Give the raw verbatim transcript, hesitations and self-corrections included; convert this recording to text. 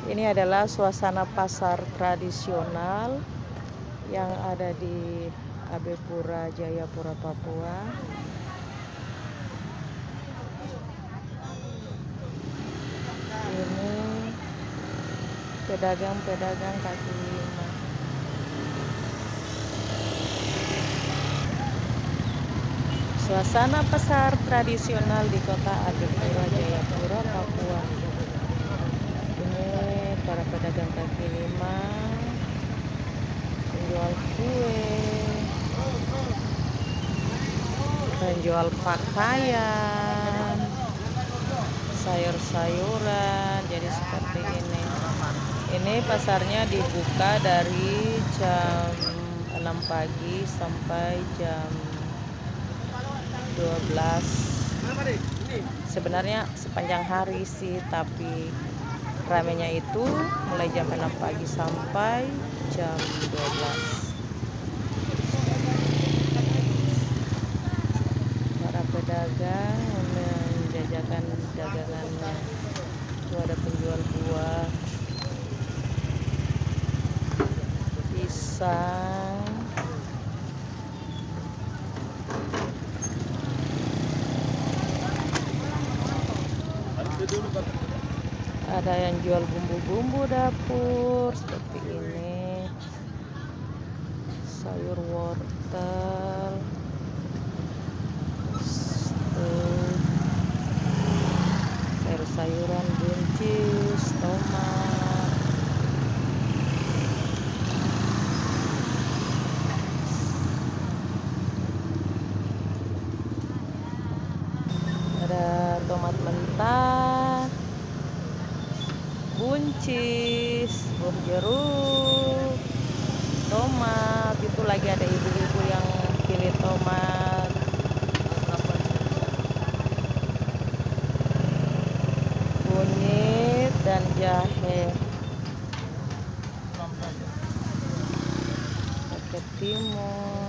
Ini adalah suasana pasar tradisional yang ada di Abepura, Jayapura, Papua. Ini pedagang-pedagang kaki lima. Suasana pasar tradisional di kota Abepura, Jayapura, Papua. Ini para pedagang kaki lima menjual kue, menjual pakaian, sayur-sayuran. Jadi seperti ini. Ini pasarnya dibuka dari jam enam pagi sampai jam dua belas. Sebenarnya sepanjang hari sih, tapi ramenya itu mulai jam enam pagi sampai jam dua belas. Para pedagang menjajakan dagangannya. Itu ada penjual buah, pisang, ada yang jual bumbu-bumbu dapur seperti ini, sayur wortel, sayur-sayuran, buncis, tomat, ada tomat mentah, buncis, buah jeruk, tomat. Itu lagi ada ibu-ibu yang pilih tomat, kunyit, dan jahe. Pakai timun.